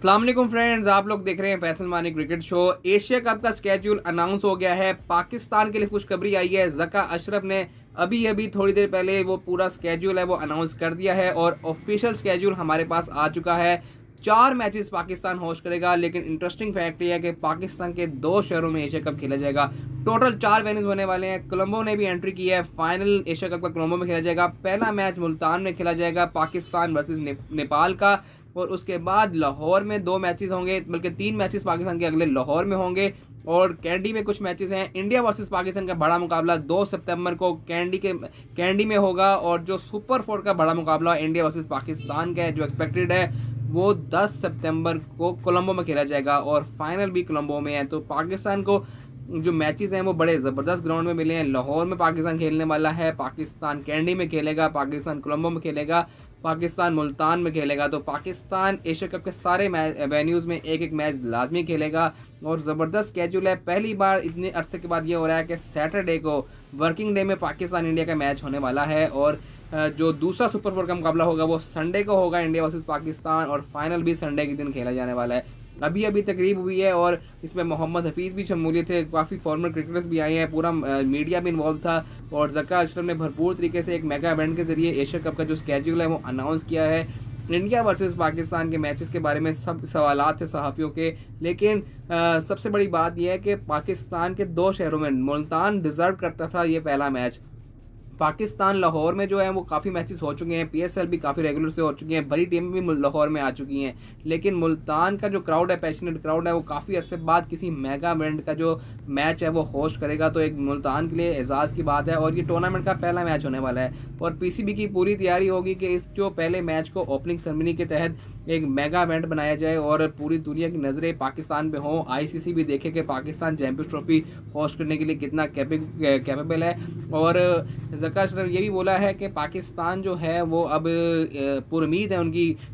अस्सलाम वालेकुम फ्रेंड्स, आप लोग देख रहे हैं फैसल मानी क्रिकेट शो। एशिया कप का स्केड्यूल अनाउंस हो गया है। पाकिस्तान के लिए खुशखबरी आई है। ज़का अशरफ ने अभी थोड़ी देर पहले वो पूरा स्केड्यूल है वो अनाउंस कर दिया है और ऑफिशियल स्केड्यूल हमारे पास आ चुका है। 4 मैचेस पाकिस्तान होस्ट करेगा, लेकिन इंटरेस्टिंग फैक्ट ये है कि पाकिस्तान के 2 शहरों में एशिया कप खेला जाएगा। टोटल 4 वेन्यूज होने वाले हैं। कोलंबो ने भी एंट्री की है। फाइनल एशिया कप का कोलंबो में खेला जाएगा। पहला मैच मुल्तान में खेला जाएगा, पाकिस्तान वर्सेस नेपाल का, और उसके बाद लाहौर में 2 मैचेस होंगे, बल्कि 3 मैचेस पाकिस्तान के अगले लाहौर में होंगे, और कैंडी में कुछ मैचेस हैं। इंडिया वर्सेस पाकिस्तान का बड़ा मुकाबला 2 सितंबर को कैंडी में होगा, और जो सुपर 4 का बड़ा मुकाबला इंडिया वर्सेस पाकिस्तान का है जो एक्सपेक्टेड है वो 10 सितंबर को कोलंबो में खेला जाएगा, और फाइनल भी कोलंबो में है। तो पाकिस्तान को जो मैचेस हैं वो बड़े ज़बरदस्त ग्राउंड में मिले हैं। लाहौर में पाकिस्तान खेलने वाला है, पाकिस्तान कैंडी में खेलेगा, पाकिस्तान कोलंबो में खेलेगा, पाकिस्तान मुल्तान में खेलेगा। तो पाकिस्तान एशिया कप के सारे वेन्यूज़ में एक मैच लाजमी खेलेगा, और ज़बरदस्त स्केड्यूल है। पहली बार इतने अरसे के बाद ये हो रहा है कि सैटरडे को वर्किंग डे में पाकिस्तान इंडिया का मैच होने वाला है, और जो दूसरा सुपर 4 का मुकाबला होगा वो संडे को होगा, इंडिया वर्सेस पाकिस्तान, और फाइनल भी संडे के दिन खेला जाने वाला है। अभी तकरीब हुई है और इसमें मोहम्मद हफीज़ भी शमूलियत थे, काफ़ी फॉर्मर क्रिकेटर्स भी आए हैं, पूरा मीडिया भी इन्वॉल्व था, और ज़का अशरफ ने भरपूर तरीके से एक मेगा इवेंट के जरिए एशिया कप का जो स्केड्यूल है वो अनाउंस किया है। इंडिया वर्सेस पाकिस्तान के मैचेस के बारे में सब सवालात थे सहाफ़ियों के, लेकिन सबसे बड़ी बात यह है कि पाकिस्तान के 2 शहरों में मुल्तान डिज़र्व करता था ये पहला मैच। पाकिस्तान लाहौर में जो है वो काफ़ी मैचेस हो चुके हैं, PSL भी काफ़ी रेगुलर से हो चुकी हैं, बड़ी टीम भी लाहौर में आ चुकी हैं, लेकिन मुल्तान का जो क्राउड है, पैशनेट क्राउड है, वो काफ़ी अरसे बाद किसी मेगा इवेंट का जो मैच है वो होस्ट करेगा। तो एक मुल्तान के लिए एजाज़ की बात है, और ये टूर्नामेंट का पहला मैच होने वाला है, और PCB की पूरी तैयारी होगी कि इस जो पहले मैच को ओपनिंग सेरेमनी के तहत एक मेगा इवेंट बनाया जाए, और पूरी दुनिया की नज़रें पाकिस्तान पे हों। ICC भी देखे कि पाकिस्तान चैंपियंस ट्रॉफी होस्ट करने के लिए कितना कैपेबल है। और ज़का अशरफ ये भी बोला है कि पाकिस्तान जो है वो अब पुरुमीद है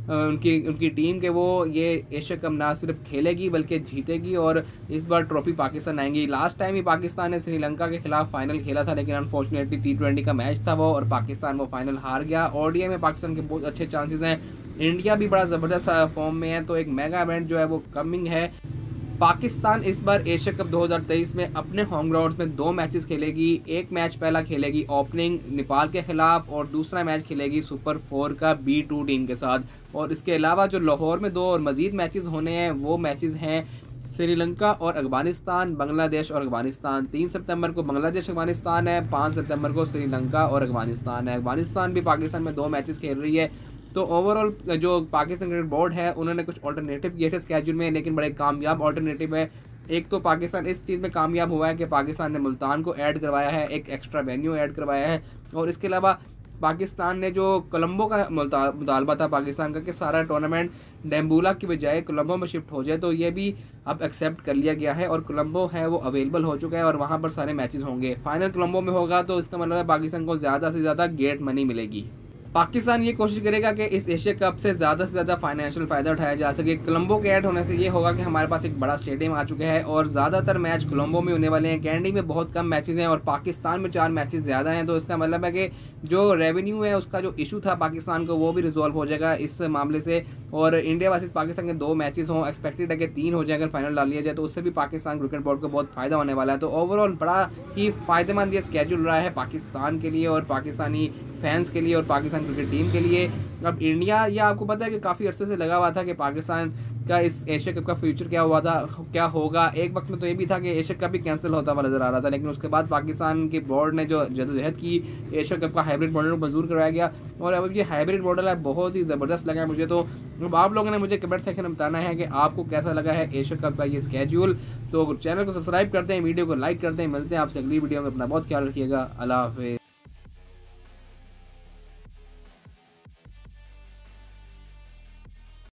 उनकी टीम के वो ये एशिया कप ना सिर्फ खेलेगी बल्कि जीतेगी, और इस बार ट्रॉफी पाकिस्तान आएंगी। लास्ट टाइम ही पाकिस्तान ने श्रीलंका के खिलाफ फाइनल खेला था, लेकिन अनफॉर्चुनेटली T20 का मैच था वो, और पाकिस्तान वो फाइनल हार गया। ODI में पाकिस्तान के बहुत अच्छे चांसेस हैं। इंडिया भी बड़ा ज़बरदस्त फॉर्म में है, तो एक मेगा इवेंट जो है वो कमिंग है। पाकिस्तान इस बार एशिया कप 2023 में अपने होम ग्राउंड में 2 मैचेस खेलेगी। एक मैच पहला खेलेगी ओपनिंग नेपाल के खिलाफ, और दूसरा मैच खेलेगी सुपर 4 का B2 टीम के साथ। और इसके अलावा जो लाहौर में 2 और मजीद मैचेस होने हैं वो मैचेस हैं श्रीलंका और अफगानिस्तान, बांग्लादेश और अफगानिस्तान। 3 सितंबर को बांग्लादेश अफगानिस्तान है, 5 सितंबर को श्रीलंका और अफगानिस्तान है। अफगानिस्तान भी पाकिस्तान में 2 मैचेस खेल रही है। तो ओवरऑल जो पाकिस्तान क्रिकेट बोर्ड है उन्होंने कुछ ऑल्टरनेटिव किए थे स्केड्यूल में, लेकिन बड़े कामयाब ऑल्टरनेटिव है। एक तो पाकिस्तान इस चीज़ में कामयाब हुआ है कि पाकिस्तान ने मुल्तान को ऐड करवाया है, एक एक्स्ट्रा वेन्यू ऐड करवाया है, और इसके अलावा पाकिस्तान ने जो कोलंबो का मुतालबा था पाकिस्तान का कि सारा टूर्नामेंट डैम्बूला की बजाय कोलंबो में शिफ्ट हो जाए, तो ये भी अब एक्सेप्ट कर लिया गया है, और कोलंबो है वो अवेलेबल हो चुका है, और वहाँ पर सारे मैचेस होंगे। फाइनल कोलंबो में होगा, तो इसका मतलब है पाकिस्तान को ज़्यादा से ज़्यादा गेट मनी मिलेगी। पाकिस्तान ये कोशिश करेगा कि इस एशिया कप से ज़्यादा फाइनेंशियल फ़ायदा उठाया जा सके। कोलंबो के ऐड होने से ये होगा कि हमारे पास एक बड़ा स्टेडियम आ चुका है, और ज़्यादातर मैच कोलंबो में होने वाले हैं। कैंडी में बहुत कम मैचेस हैं, और पाकिस्तान में 4 मैचेस ज़्यादा हैं। तो इसका मतलब है कि जो रेवेन्यू है उसका जो इशू था पाकिस्तान को वो भी रिजॉल्व हो जाएगा इस मामले से। और इंडिया वर्सेस पाकिस्तान के 2 मैचेस हों, एक्सपेक्टेड है कि 3 हो जाए अगर फाइनल डाल लिया जाए, तो उससे भी पाकिस्तान क्रिकेट बोर्ड को बहुत फ़ायदा होने वाला है। तो ओवरऑल बड़ा ही फ़ायदेमंद ये स्केड्यूल रहा है पाकिस्तान के लिए, और पाकिस्तानी फैंस के लिए, और पाकिस्तान क्रिकेट टीम के लिए। अब इंडिया, या आपको पता है कि काफ़ी अरसे से लगा हुआ था कि पाकिस्तान का इस एशिया कप का फ्यूचर क्या होगा। एक वक्त में तो ये भी था कि एशिया कप भी कैंसिल होता हुआ नजर आ रहा था, लेकिन उसके बाद पाकिस्तान के बोर्ड ने जो जदोजहद की, एशिया कप का हाइब्रिड मॉडल मंजूर करवाया गया, और अब ये हाइब्रिड मॉडल है बहुत ही ज़बरदस्त लगा है मुझे। तो अब आप लोगों ने मुझे कमेंट सेक्शन में बताना है कि आपको कैसा लगा है एशिया कप का ये स्केड्यूल। तो चैनल को सब्सक्राइब करते हैं, वीडियो को लाइक करते हैं। मिलते हैं आपसे अगली वीडियो में। अपना बहुत ख्याल रखिएगा। अल्लाह हाफिज़।